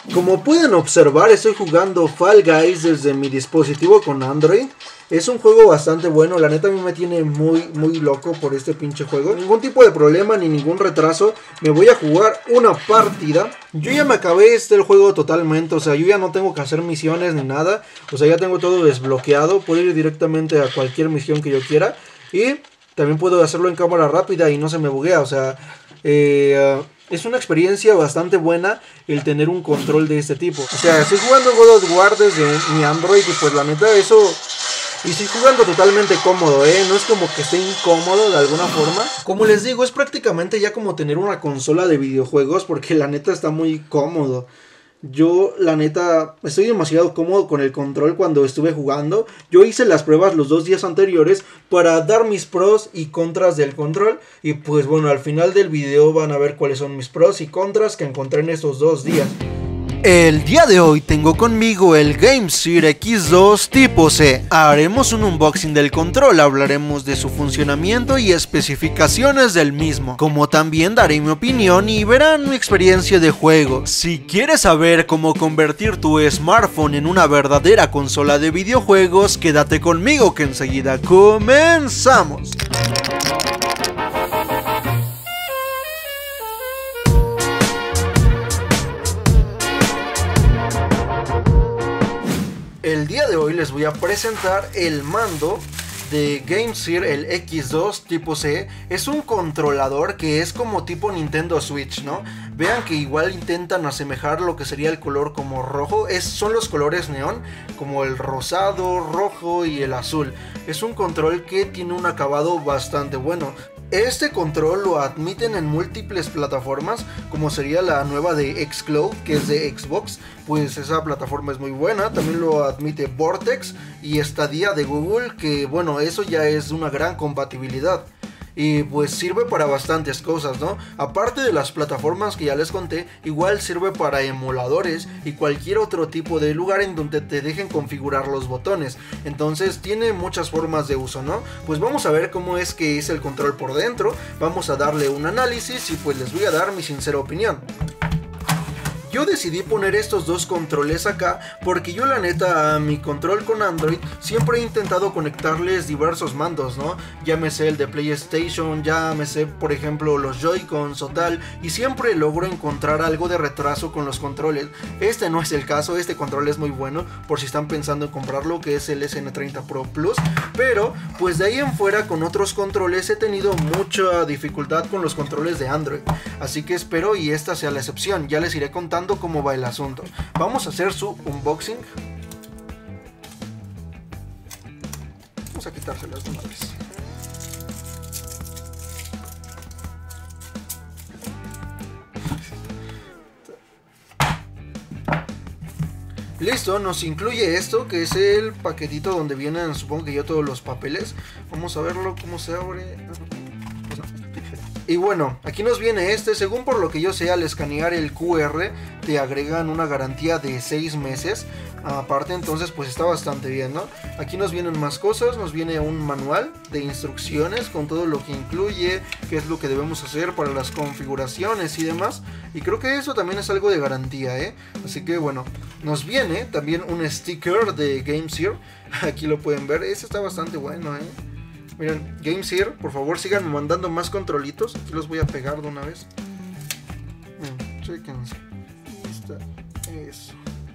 Como pueden observar, estoy jugando Fall Guys desde mi dispositivo con Android. Es un juego bastante bueno, la neta a mí me tiene muy loco por este pinche juego. Ningún tipo de problema ni ningún retraso, me voy a jugar una partida. Yo ya me acabé el juego totalmente, o sea, yo ya no tengo que hacer misiones ni nada. O sea, ya tengo todo desbloqueado, puedo ir directamente a cualquier misión que yo quiera. Y también puedo hacerlo en cámara rápida y no se me buguea, o sea... es una experiencia bastante buena el tener un control de este tipo. O sea, estoy jugando God of War desde mi Android y pues la neta eso... Y estoy jugando totalmente cómodo, no es como que esté incómodo de alguna forma. Como les digo, es prácticamente ya como tener una consola de videojuegos porque la neta está muy cómodo. Yo, la neta, estoy demasiado cómodo con el control cuando estuve jugando. Yo hice las pruebas los 2 días anteriores para dar mis pros y contras del control. Y pues bueno, al final del video van a ver cuáles son mis pros y contras que encontré en estos 2 días. El día de hoy tengo conmigo el GameSir X2 tipo C. Haremos un unboxing del control, hablaremos de su funcionamiento y especificaciones del mismo, como también daré mi opinión y verán mi experiencia de juego. Si quieres saber cómo convertir tu smartphone en una verdadera consola de videojuegos, quédate conmigo que enseguida comenzamos. El día de hoy les voy a presentar el mando de GameSir, el X2 tipo C. Es un controlador que es como tipo Nintendo Switch, ¿no? Vean que igual intentan asemejar lo que sería el color como rojo. Son los colores neón, como el rosado, rojo y el azul. Es un control que tiene un acabado bastante bueno. Este control lo admiten en múltiples plataformas, como sería la nueva de xCloud, que es de Xbox, pues esa plataforma es muy buena. También lo admite Vortex y Stadia de Google, que bueno, eso ya es una gran compatibilidad. Y pues sirve para bastantes cosas, ¿no? Aparte de las plataformas que ya les conté, igual sirve para emuladores y cualquier otro tipo de lugar en donde te dejen configurar los botones. Entonces tiene muchas formas de uso, ¿no? Pues vamos a ver cómo es que es el control por dentro. Vamos a darle un análisis y pues les voy a dar mi sincera opinión. Yo decidí poner estos dos controles acá porque yo la neta a mi control con Android siempre he intentado conectarles diversos mandos, ¿no? Llámese el de PlayStation, llámese por ejemplo los Joy-Cons o tal, y siempre logro encontrar algo de retraso con los controles. Este no es el caso, este control es muy bueno por si están pensando en comprarlo, que es el SN30 Pro Plus, pero pues de ahí en fuera con otros controles he tenido mucha dificultad con los controles de Android, así que espero y esta sea la excepción. Ya les iré contando cómo va el asunto. Vamos a hacer su unboxing. Vamos a quitárselas de una vez. Listo, nos incluye esto, que es el paquetito donde vienen, supongo que ya todos los papeles. Vamos a verlo cómo se abre. Y bueno, aquí nos viene según por lo que yo sé, al escanear el QR te agregan una garantía de 6 meses. Aparte, entonces pues está bastante bien, ¿no? Aquí nos vienen más cosas, nos viene un manual de instrucciones con todo lo que incluye, qué es lo que debemos hacer para las configuraciones y demás. Y creo que eso también es algo de garantía, ¿eh? Así que bueno, nos viene también un sticker de GameSir. Aquí lo pueden ver, ese está bastante bueno, ¿eh? Miren, GameSir, por favor sigan mandando más controlitos. Aquí los voy a pegar de una vez. Miren, chéquense. Está eso.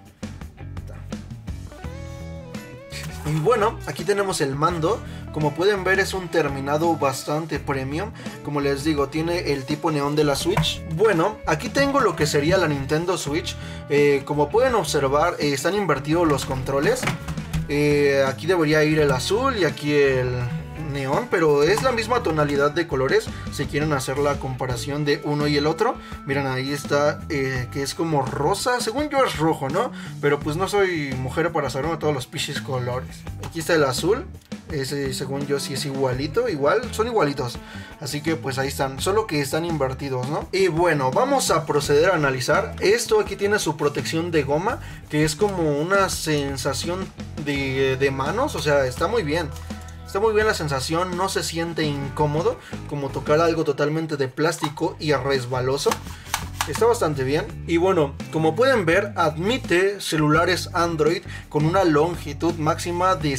Y bueno, aquí tenemos el mando. Como pueden ver es un terminado bastante premium. Como les digo, tiene el tipo neón de la Switch. Bueno, aquí tengo lo que sería la Nintendo Switch. Como pueden observar, están invertidos los controles. Aquí debería ir el azul y aquí el neón, pero es la misma tonalidad de colores si quieren hacer la comparación de uno y el otro. Miren, ahí está, que es como rosa, según yo es rojo, ¿no? Pero pues no soy mujer para saberme todos los pichis colores. Aquí está el azul, ese según yo sí es igualito, son igualitos, así que pues ahí están, solo que están invertidos, ¿no? Y bueno, vamos a proceder a analizar. Esto aquí tiene su protección de goma, que es como una sensación de manos, o sea, está muy bien. Está muy bien la sensación, no se siente incómodo como tocar algo totalmente de plástico y resbaloso. Está bastante bien. Y bueno, como pueden ver, admite celulares Android con una longitud máxima de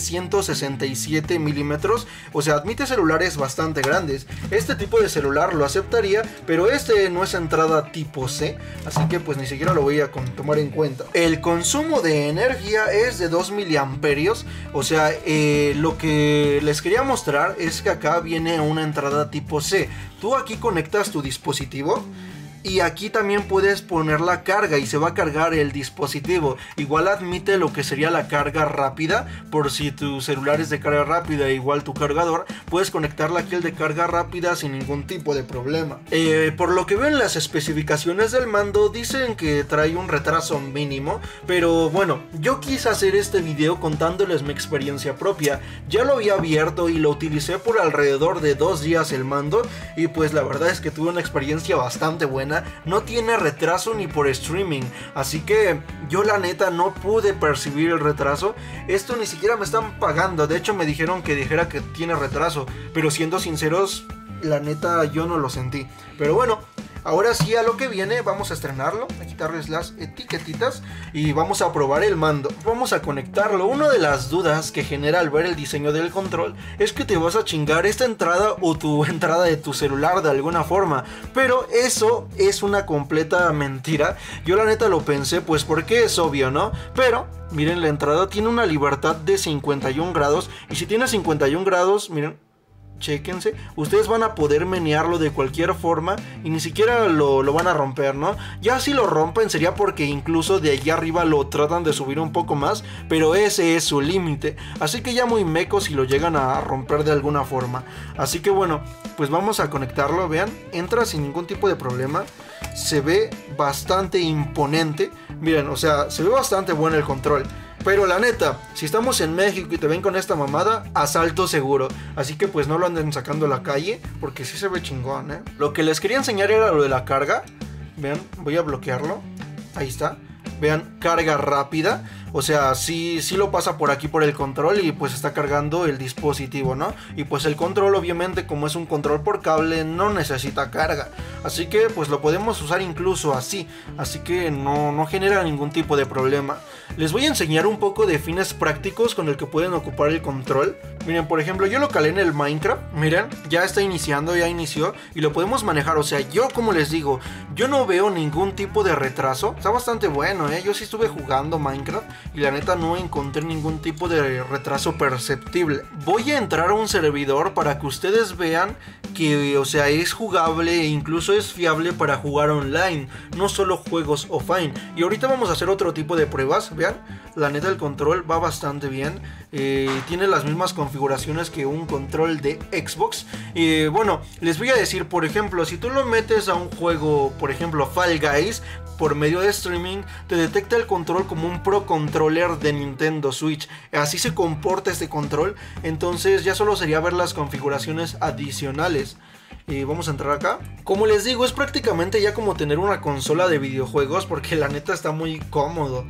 167 milímetros. O sea, admite celulares bastante grandes. Este tipo de celular lo aceptaría, pero este no es entrada tipo C, así que pues ni siquiera lo voy a tomar en cuenta. El consumo de energía es de 2 miliamperios. O sea, lo que les quería mostrar es que acá viene una entrada tipo C. Tú aquí conectas tu dispositivo y aquí también puedes poner la carga y se va a cargar el dispositivo. Igual admite lo que sería la carga rápida, por si tu celular es de carga rápida, igual tu cargador, puedes conectarla aquí el de carga rápida sin ningún tipo de problema. Por lo que veo en las especificaciones del mando, dicen que trae un retraso mínimo, pero bueno, yo quise hacer este video contándoles mi experiencia propia. Ya lo había abierto y lo utilicé por alrededor de 2 días el mando, y pues la verdad es que tuve una experiencia bastante buena. No tiene retraso ni por streaming, así que yo la neta no pude percibir el retraso. Esto ni siquiera me están pagando, de hecho me dijeron que dijera que tiene retraso, pero siendo sinceros, la neta yo no lo sentí. Pero bueno, ahora sí a lo que viene, vamos a estrenarlo, a quitarles las etiquetitas y vamos a probar el mando. Vamos a conectarlo. Una de las dudas que genera al ver el diseño del control es que te vas a chingar esta entrada o tu entrada de tu celular de alguna forma, pero eso es una completa mentira. Yo la neta lo pensé, pues porque es obvio, ¿no? Pero miren, la entrada tiene una libertad de 51 grados y si tiene 51 grados, miren, chéquense, ustedes van a poder menearlo de cualquier forma y ni siquiera lo van a romper, ¿no? Ya si lo rompen sería porque incluso de allá arriba lo tratan de subir un poco más, pero ese es su límite, así que ya muy meco si lo llegan a romper de alguna forma. Así que bueno, pues vamos a conectarlo, vean, entra sin ningún tipo de problema, se ve bastante imponente, miren, o sea, se ve bastante bueno el control. Pero la neta, si estamos en México y te ven con esta mamada, asalto seguro. Así que pues no lo anden sacando a la calle, porque sí se ve chingón, ¿eh? Lo que les quería enseñar era lo de la carga. Vean, voy a bloquearlo. Ahí está. Vean, carga rápida. O sea, sí lo pasa por aquí por el control y pues está cargando el dispositivo, ¿no? Y pues el control obviamente, como es un control por cable, no necesita carga. Así que pues lo podemos usar incluso así. Así que no genera ningún tipo de problema. Les voy a enseñar un poco de fines prácticos con el que pueden ocupar el control. Miren, por ejemplo, yo lo calé en el Minecraft. Miren, ya está iniciando, ya inició. Y lo podemos manejar, o sea, yo como les digo, yo no veo ningún tipo de retraso. Está bastante bueno, yo sí estuve jugando Minecraft y la neta no encontré ningún tipo de retraso perceptible. Voy a entrar a un servidor para que ustedes vean que, o sea, es jugable e incluso es fiable para jugar online, no solo juegos offline. Y ahorita vamos a hacer otro tipo de pruebas. Vean, la neta el control va bastante bien, tiene las mismas configuraciones que un control de Xbox. Bueno, les voy a decir, por ejemplo, si tú lo metes a un juego, por ejemplo Fall Guys, por medio de streaming, te detecta el control como un Pro Controller de Nintendo Switch. Así se comporta este control. Entonces ya solo sería ver las configuraciones adicionales. Vamos a entrar acá. Como les digo, es prácticamente ya como tener una consola de videojuegos, porque la neta está muy cómodo.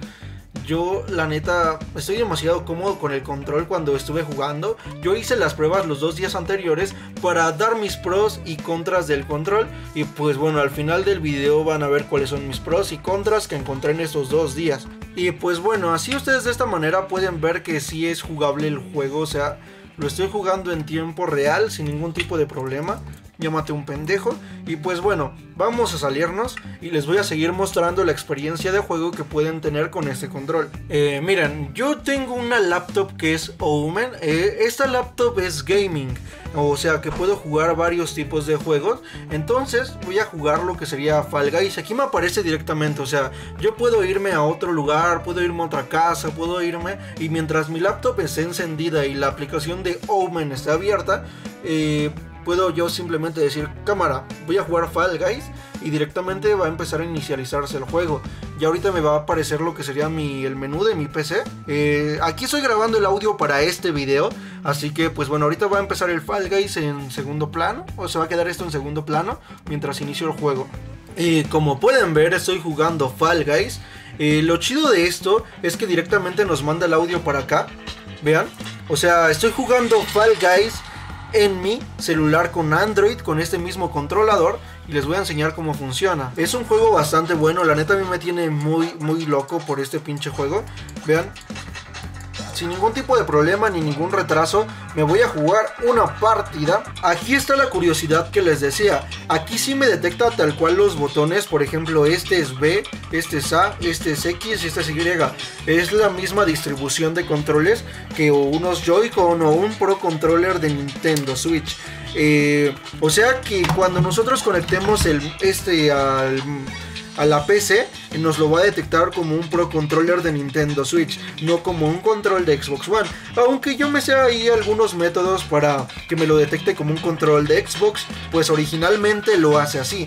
Yo la neta estoy demasiado cómodo con el control cuando estuve jugando. Yo hice las pruebas los 2 días anteriores para dar mis pros y contras del control. Y pues bueno, al final del video van a ver cuáles son mis pros y contras que encontré en estos 2 días. Y pues bueno, así ustedes de esta manera pueden ver que sí es jugable el juego. O sea, lo estoy jugando en tiempo real sin ningún tipo de problema. Ya maté un pendejo. Y pues bueno, vamos a salirnos y les voy a seguir mostrando la experiencia de juego que pueden tener con este control. Miren, yo tengo una laptop que es Omen. Esta laptop es gaming, o sea que puedo jugar varios tipos de juegos. Entonces voy a jugar lo que sería Fall Guys. Aquí me aparece directamente, o sea, yo puedo irme a otro lugar, puedo irme a otra casa, puedo irme, y mientras mi laptop esté encendida y la aplicación de Omen está abierta, puedo yo simplemente decir, cámara, voy a jugar Fall Guys, y directamente va a empezar a inicializarse el juego. Y ahorita me va a aparecer lo que sería el menú de mi PC. Aquí estoy grabando el audio para este video, así que pues bueno, ahorita va a empezar el Fall Guys en segundo plano, o se va a quedar esto en segundo plano mientras inicio el juego. Como pueden ver, estoy jugando Fall Guys. Lo chido de esto es que directamente nos manda el audio para acá. Vean, o sea, estoy jugando Fall Guys en mi celular con Android, con este mismo controlador, y les voy a enseñar cómo funciona. Es un juego bastante bueno, la neta a mí me tiene muy loco por este pinche juego. Vean, sin ningún tipo de problema ni ningún retraso me voy a jugar una partida. Aquí está la curiosidad que les decía. Aquí sí me detecta tal cual los botones. Por ejemplo, este es B, este es A, este es X y este es Y. Es la misma distribución de controles que unos Joy-Con o un Pro Controller de Nintendo Switch. O sea que cuando nosotros conectemos a la PC, nos lo va a detectar como un Pro Controller de Nintendo Switch, no como un control de Xbox One. Aunque yo me sé ahí algunos métodos para que me lo detecte como un control de Xbox, pues originalmente lo hace así.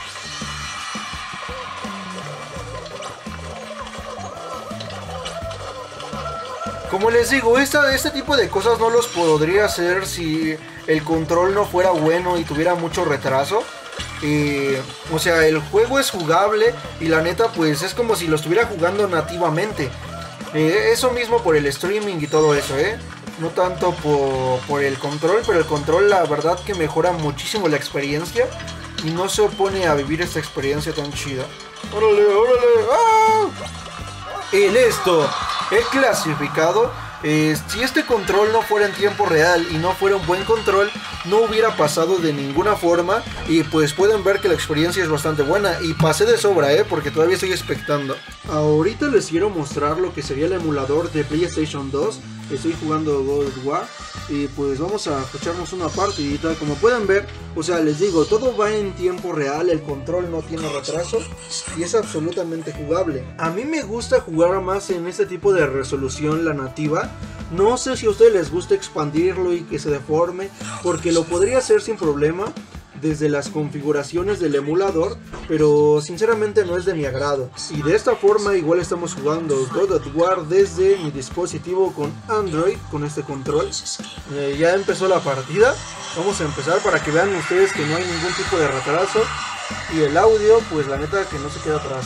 Como les digo, este tipo de cosas no los podría hacer si el control no fuera bueno y tuviera mucho retraso. O sea, el juego es jugable y la neta pues es como si lo estuviera jugando nativamente. Eso mismo por el streaming y todo eso, no tanto por el control, pero el control la verdad que mejora muchísimo la experiencia y no se opone a vivir esta experiencia tan chida. ¡Órale, órale! ¡Ah! En esto he clasificado. Si este control no fuera en tiempo real y no fuera un buen control, no hubiera pasado de ninguna forma. Y pues pueden ver que la experiencia es bastante buena. Y pasé de sobra, porque todavía estoy expectando. Ahorita les quiero mostrar lo que sería el emulador de PlayStation 2. Estoy jugando God of War y pues vamos a escucharnos una partidita. Como pueden ver, o sea, les digo, todo va en tiempo real, el control no tiene retraso y es absolutamente jugable. A mí me gusta jugar más en este tipo de resolución, la nativa. No sé si a ustedes les gusta expandirlo y que se deforme, porque lo podría hacer sin problema desde las configuraciones del emulador, pero sinceramente no es de mi agrado. Y de esta forma igual estamos jugando God of War desde mi dispositivo con Android, con este control. Ya empezó la partida, vamos a empezar para que vean ustedes que no hay ningún tipo de retraso. Y el audio, pues la neta que no se queda atrás,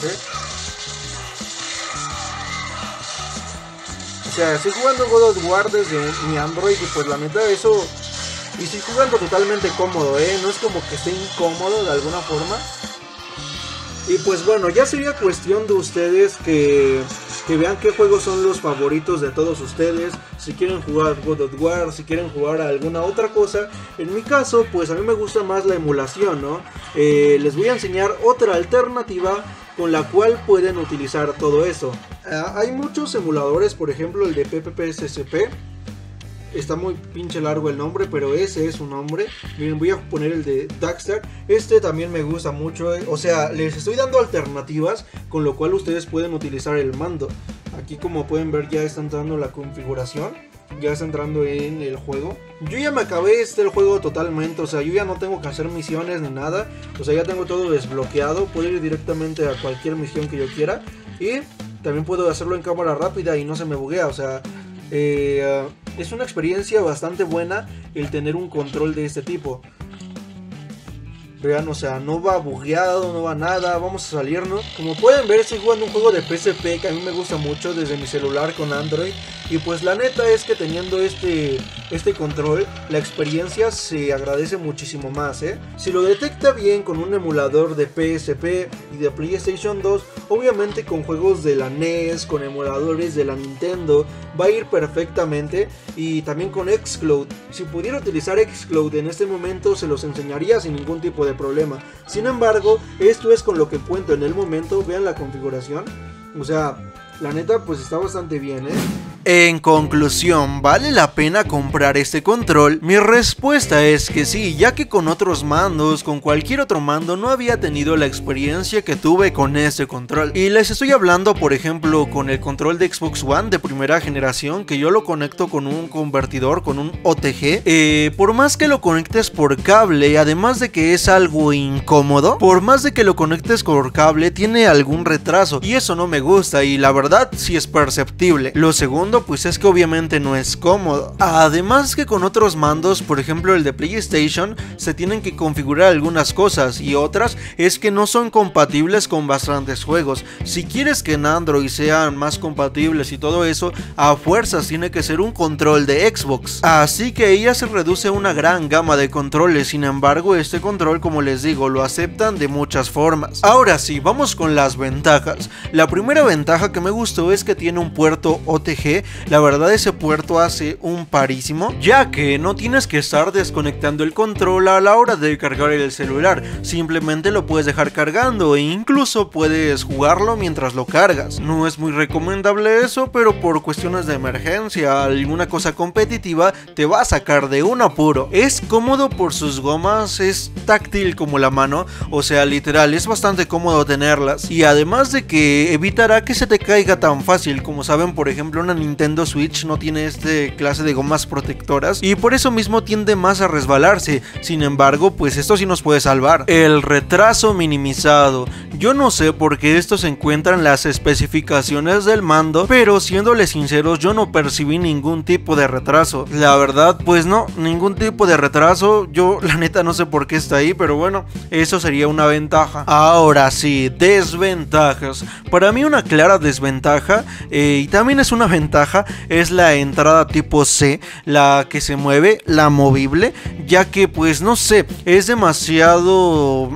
O sea, estoy jugando God of War desde mi Android y pues la neta eso... Y estoy jugando totalmente cómodo, no es como que esté incómodo de alguna forma. Y pues bueno, ya sería cuestión de ustedes que vean qué juegos son los favoritos de todos ustedes. Si quieren jugar God of War, si quieren jugar a alguna otra cosa. En mi caso, pues a mí me gusta más la emulación, ¿no? Les voy a enseñar otra alternativa con la cual pueden utilizar todo eso. Hay muchos emuladores, por ejemplo el de PPPSSP. Está muy pinche largo el nombre, pero ese es su nombre. Miren, voy a poner el de Daxter. Este también me gusta mucho. O sea, les estoy dando alternativas con lo cual ustedes pueden utilizar el mando. Aquí como pueden ver ya está entrando la configuración. Ya está entrando en el juego. Yo ya me acabé el juego totalmente. O sea, yo ya no tengo que hacer misiones ni nada. O sea, ya tengo todo desbloqueado. Puedo ir directamente a cualquier misión que yo quiera. Y también puedo hacerlo en cámara rápida y no se me buguea. O sea... es una experiencia bastante buena el tener un control de este tipo. Vean, o sea, no va bugueado, no va nada. Vamos a salirnos. Como pueden ver, estoy jugando un juego de PSP que a mí me gusta mucho desde mi celular con Android. Y pues la neta es que teniendo este control, la experiencia se agradece muchísimo más, Si lo detecta bien con un emulador de PSP y de PlayStation 2, obviamente con juegos de la NES, con emuladores de la Nintendo, va a ir perfectamente. Y también con Xcloud. Si pudiera utilizar Xcloud en este momento, se los enseñaría sin ningún tipo de problema. Sin embargo, esto es con lo que cuento en el momento. Vean la configuración. O sea, la neta pues está bastante bien, En conclusión, ¿vale la pena comprar este control? Mi respuesta es que sí, ya que con otros mandos, con cualquier otro mando, no había tenido la experiencia que tuve con este control. Y les estoy hablando, por ejemplo, con el control de Xbox One de primera generación, que yo lo conecto con un convertidor, con un OTG. Por más que lo conectes por cable, además de que es algo incómodo, por más de que lo conectes por cable, tiene algún retraso. Y eso no me gusta, y la verdad sí es perceptible. Lo segundo segundo pues es que obviamente no es cómodo. Además que con otros mandos, por ejemplo el de PlayStation, se tienen que configurar algunas cosas y otras es que no son compatibles con bastantes juegos. Si quieres que en Android sean más compatibles y todo eso, a fuerzas tiene que ser un control de Xbox. Así que ella se reduce a una gran gama de controles, sin embargo este control, como les digo, lo aceptan de muchas formas. Ahora sí, vamos con las ventajas. La primera ventaja que me gustó es que tiene un puerto OTG. La verdad ese puerto hace un parísimo, ya que no tienes que estar desconectando el control a la hora de cargar el celular, simplemente lo puedes dejar cargando e incluso puedes jugarlo mientras lo cargas. No es muy recomendable eso, pero por cuestiones de emergencia, alguna cosa competitiva te va a sacar de un apuro. Es cómodo por sus gomas, es táctil como la mano, o sea literal es bastante cómodo tenerlas, y además de que evitará que se te caiga tan fácil. Como saben, por ejemplo una Nintendo Switch no tiene este clase de gomas protectoras y por eso mismo tiende más a resbalarse. Sin embargo pues esto sí nos puede salvar. El retraso minimizado. Yo no sé por qué esto se encuentra en las especificaciones del mando, pero siéndoles sinceros yo no percibí ningún tipo de retraso. La verdad pues no, ningún tipo de retraso. Yo la neta no sé por qué está ahí, pero bueno, eso sería una ventaja. Ahora sí, desventajas. Para mí una clara desventaja, y también es una ventaja, es la entrada tipo C, la que se mueve, la movible, ya que pues no sé, es demasiado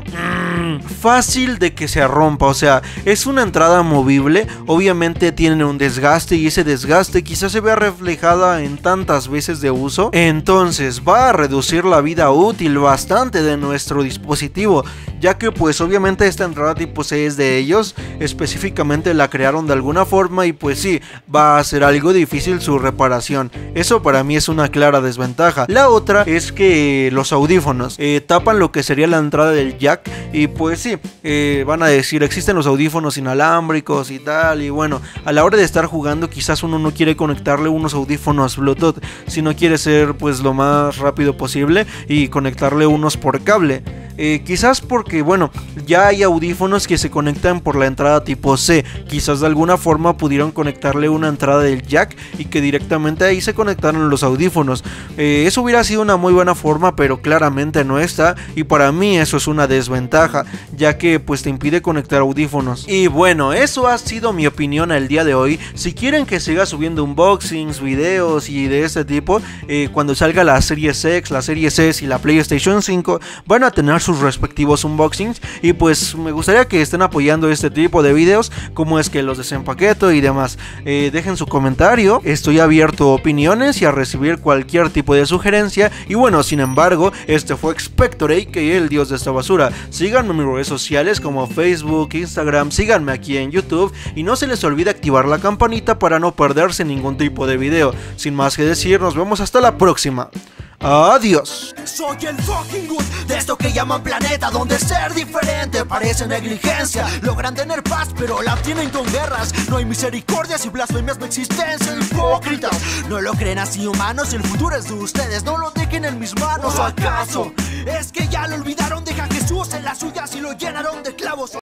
fácil de que se rompa. O sea, es una entrada movible, obviamente tiene un desgaste y ese desgaste quizás se vea reflejada en tantas veces de uso, entonces va a reducir la vida útil bastante de nuestro dispositivo, ya que pues obviamente esta entrada tipo C es de ellos, específicamente la crearon de alguna forma y pues sí, va a ser algo difícil su reparación. Eso para mí es una clara desventaja. La otra es que los audífonos tapan lo que sería la entrada del jack y pues sí, van a decir existen los audífonos inalámbricos y tal, y bueno, a la hora de estar jugando quizás uno no quiere conectarle unos audífonos Bluetooth, sino quiere ser pues lo más rápido posible y conectarle unos por cable. Quizás porque bueno, ya hay audífonos que se conectan por la entrada tipo C, quizás de alguna forma pudieron conectarle una entrada del jack y que directamente ahí se conectaron los audífonos. Eso hubiera sido una muy buena forma, pero claramente no está, y para mí eso es una desventaja, ya que pues te impide conectar audífonos. Y bueno, eso ha sido mi opinión el día de hoy. Si quieren que siga subiendo unboxings, videos y de este tipo, cuando salga la Series X, la Series S y la PlayStation 5 van a tener sus respectivos unboxings, y pues me gustaría que estén apoyando este tipo de videos, como es que los desempaqueto y demás. Dejen su comentario, estoy abierto a opiniones y a recibir cualquier tipo de sugerencia. Y bueno, sin embargo, este fue Expector, aka el dios de esta basura. Síganme en mis redes sociales como Facebook, Instagram, síganme aquí en YouTube y no se les olvide activar la campanita para no perderse ningún tipo de video. Sin más que decir, nos vemos hasta la próxima. Adiós. Soy el fucking good de esto que llaman planeta, donde ser diferente parece negligencia. Logran tener paz pero la tienen con guerras. No hay misericordias y blasfemias de existencia. Hipócritas, no lo creen así humanos. El futuro es de ustedes, no lo dejen en mis manos. ¿O acaso es que ya lo olvidaron? Deja a Jesús en las suyas y lo llenaron de clavos.